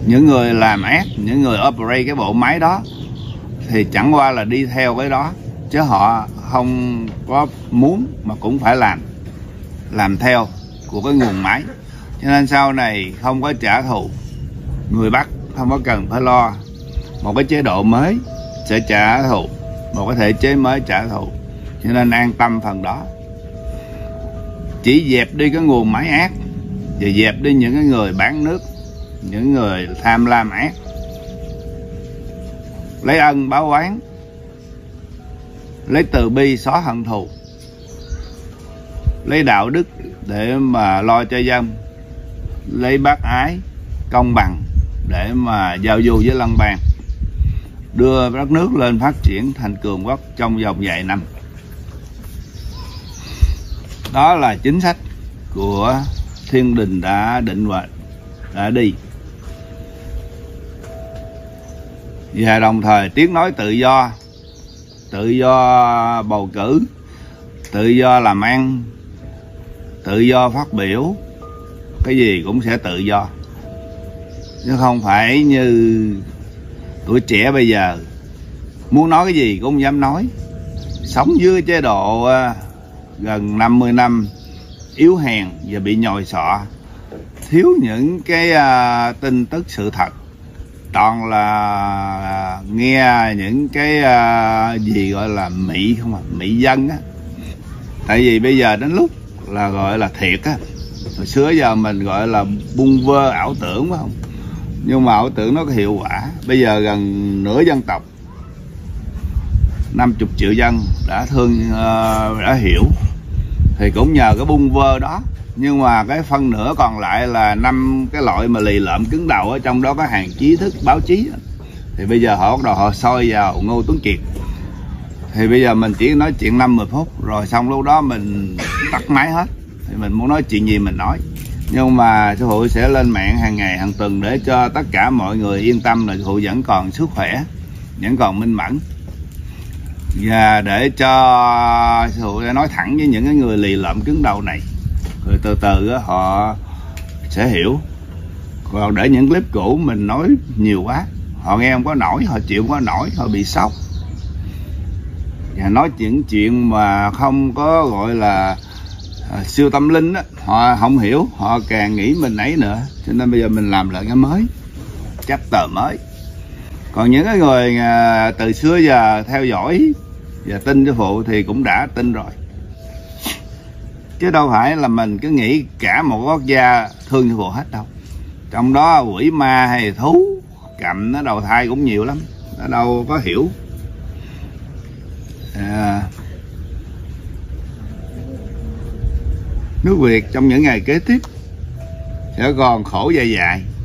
những người làm ác, những người operate cái bộ máy đó thì chẳng qua là đi theo cái đó, chứ họ không có muốn mà cũng phải làm theo của cái nguồn máy. Cho nên sau này không có trả thù, người Bắc không có cần phải lo một cái chế độ mới sẽ trả thù, một cái thể chế mới trả thù, cho nên an tâm phần đó. Chỉ dẹp đi cái nguồn máy ác và dẹp đi những cái người bán nước, những người tham lam ác, lấy ân báo oán, lấy từ bi xóa hận thù, lấy đạo đức để mà lo cho dân, lấy bác ái công bằng để mà giao du với lân bang, đưa đất nước lên phát triển thành cường quốc trong vòng vài năm. Đó là chính sách của thiên đình đã định và đã đi. Và đồng thời tiếng nói tự do bầu cử, tự do làm ăn, tự do phát biểu, cái gì cũng sẽ tự do, chứ không phải như tuổi trẻ bây giờ muốn nói cái gì cũng không dám nói. Sống dưới chế độ gần 50 năm yếu hèn và bị nhồi sọ, thiếu những cái tin tức sự thật, toàn là nghe những cái gì gọi là mị không à, mị dân á. Tại vì bây giờ đến lúc là gọi là thiệt á, hồi xưa giờ mình gọi là bung vơ ảo tưởng, phải không? Nhưng mà ảo tưởng nó có hiệu quả. Bây giờ gần nửa dân tộc, 50 triệu dân đã đã hiểu, thì cũng nhờ cái bung vơ đó. Nhưng mà cái phân nửa còn lại là 5 cái loại mà lì lợm cứng đầu, ở trong đó có hàng trí thức báo chí, thì bây giờ họ bắt đầu họ soi vào Ngô Tuấn Kiệt. Thì bây giờ mình chỉ nói chuyện 5-10 phút rồi xong lúc đó mình tắt máy hết, thì mình muốn nói chuyện gì mình nói. Nhưng mà sư phụ sẽ lên mạng hàng ngày hàng tuần để cho tất cả mọi người yên tâm là sư phụ vẫn còn sức khỏe, vẫn còn minh mẫn, và để cho sư phụ nói thẳng với những cái người lì lợm cứng đầu này, rồi từ từ họ sẽ hiểu. Còn để những clip cũ mình nói nhiều quá, họ nghe không có nổi, họ chịu không có nổi, họ bị sốc. Và nói những chuyện mà không có gọi là siêu tâm linh đó, họ không hiểu, họ càng nghĩ mình ấy nữa. Cho nên bây giờ mình làm lại cái mới, chapter mới. Còn những cái người từ xưa giờ theo dõi và tin sư phụ thì cũng đã tin rồi, chứ đâu phải là mình cứ nghĩ cả một quốc gia thương sư phụ hết đâu. Trong đó quỷ ma hay thú cầm nó đầu thai cũng nhiều lắm, nó đâu có hiểu. Nước Việt trong những ngày kế tiếp sẽ còn khổ dài dài.